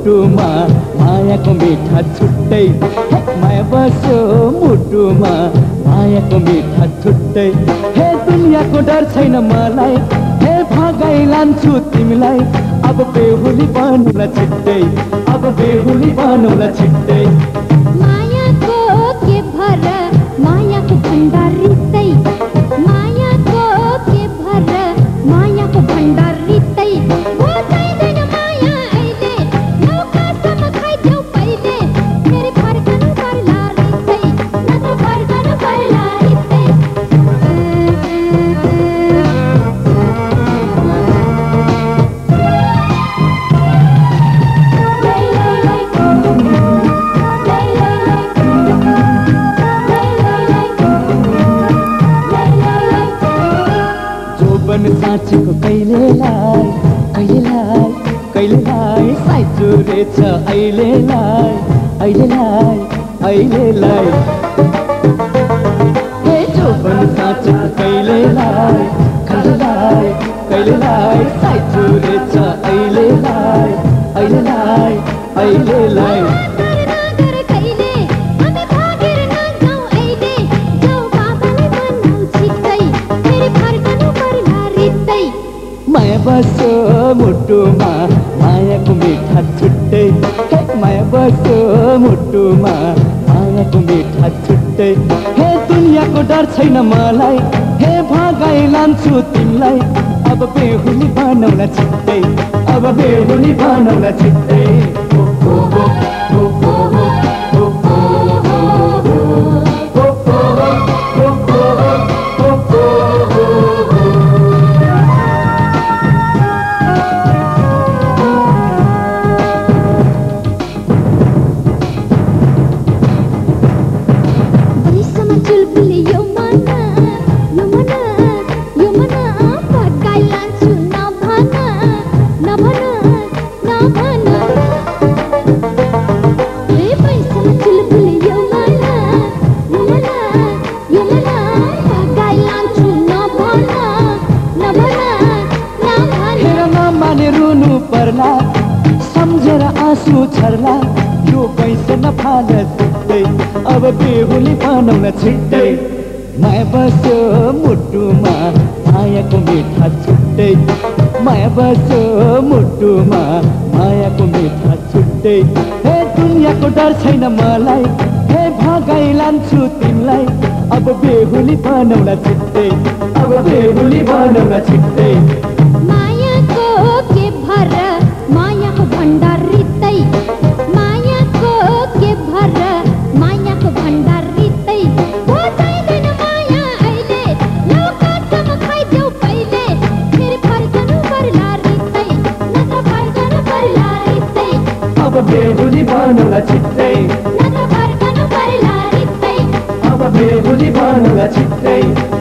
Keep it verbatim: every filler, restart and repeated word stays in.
मुटुमा मायाको मिठा छुट्टै हे माया बस्यो मुटुमा मायाको मिठा छुट्टै हे दुनियाँको डर छैन मलाई हे भागाइ लान्छु तिमीलाई अब बेहुली बनौला छिट्टै अब बेहुली बनौला छिट्टै मायाको के भर मायाको भण्डार रित्तै मायाको के भर मायाको भण्डार रित्तै हो चाहिँदैन माया अहिले नौकासम्म खाइदेऊ पहिले फेरि फर्कनु पर्ला रित्तै नत्र फर्कनु पर्ला रित्तै साँचेको कहिलेलाई कहिलेलाई कहिलेलाई साइजो रहेछ अहिलेलाई अहिलेलाई अहिलेलाई हे जोबन साँचेको कहिलेलाई कहिलेलाई कहिलेलाई साइजो रहेछ अहिलेलाई अहिलेलाई अहिलेलाई माया बस्यो मुटुमा मायाको मिठा छुट्टै हे माया बस्यो मुटुमा मायाको मिठा छुट्टै हे दुनियाँको डर छैन मलाई हे भागाइ लान्छु तिमीलाई अब बेहुली बनौला छिट्टै अब बेहुली बनौला छिट्टै पर्ला सम्झेर आँसु छर्ला यो पैसा नफाल छुट्टै अब बेहुली बनौला छिट्टै माया बस्यो मुटुमा मायाको मिठा छुट्टै माया बस्यो मुटुमा मायाको मिठा छुट्टै हे दुनियाँको डर छैन मलाई हे भागाइ लान्छु तिमीलाई अब बेहुली बनौला छिट्टै अब बेहुली बनौला छिट्टै मायाको के भर मायाको भण्डार रित्तै मायाको के भर मायाको भण्डार रित्तै हो चाहिँदैन माया अहिले नौकासम्म खाइदेऊ पहिले फेरि फर्कनु पर्ला रित्तै नत्र फर्कनु पर्ला रित्तै अब बेहुली बनौला छिट्टै नत्र फर्कनु पर्ला रित्तै अब बेहुली बनौला छिट्टै